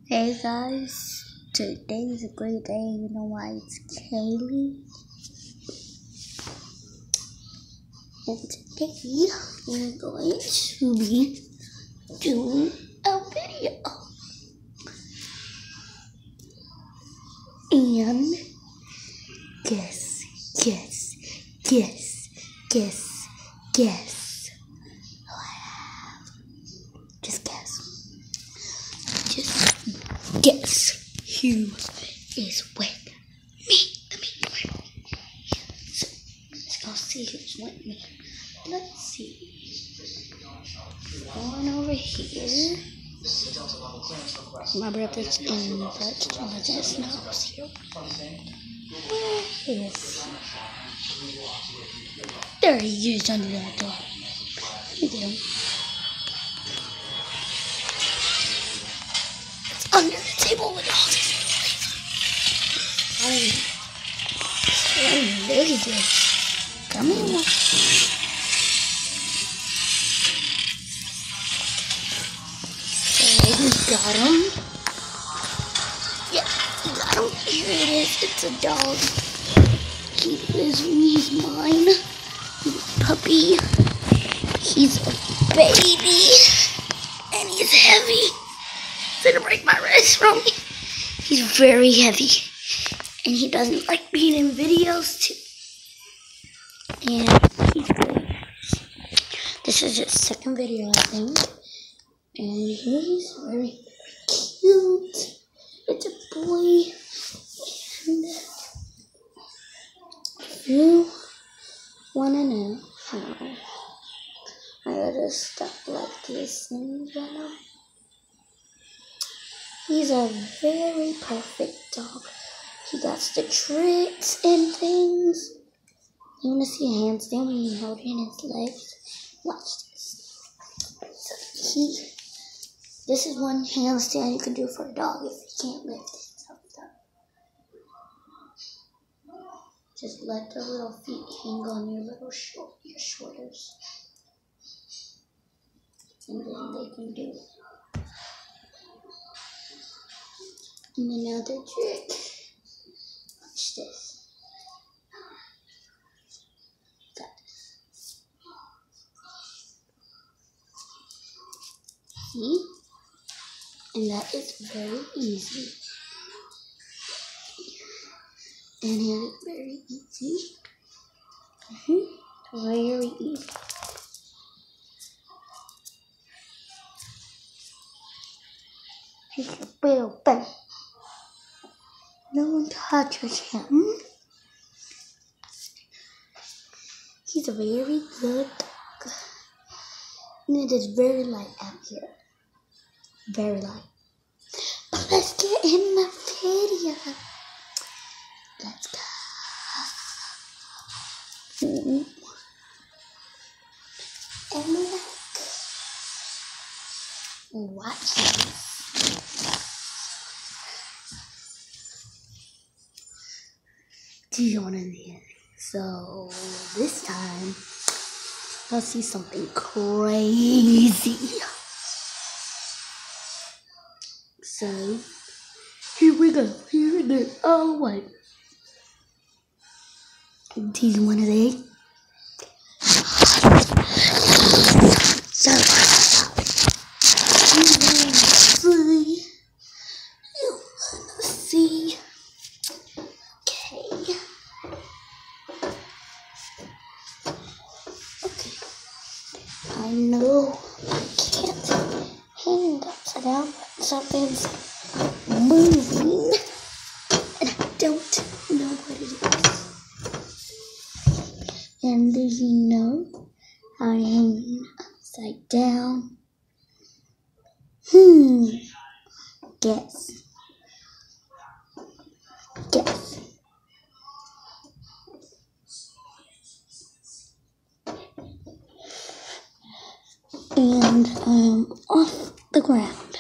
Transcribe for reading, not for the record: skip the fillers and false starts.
Hey guys, today is a great day. You know why? It's Kaylee. And today we're going to be doing a video. And guess. Just guess who is with me. So let's go see who's with me. Let's see. Going over here. My brother's in the just now. Where is? There he is under that door. Look at him. It's under the table with all these toys. Oh, look at this. Come here. So we got him. Yeah, we got him. Here it is. It's a dog. He's mine. He's a puppy. He's a baby. And he's heavy. He's gonna break my wrist from me. He's very heavy. And he doesn't like being in videos too. And he's good. This is his second video, I think. And he's very cute. It's a boy. And if you wanna know how I gotta stop like this and he's a very perfect dog. He got the tricks and things. You wanna see a handstand when you hold it in his legs? Watch this. So this is one handstand you can do for a dog if you can't lift it up. Just let their little feet hang on your your shoulders. And then they can do it. And another trick. Watch this. Got this. See? And that is very easy. And it is very easy. Very easy. He's a little bit. No one touches him. He's a very good dog. And it is very light out here. Very light. But let's get in the video. Let's go. And look. Watch this. Do you want to see? So this time, let's see something crazy. So here we go. Here it is. Oh wait. Do you want to see? So you wanna see? Okay. I know I can't hang it upside down, but something's moving, and I don't know what it is. And do you know how I hang upside down? Guess. And I'm off the ground.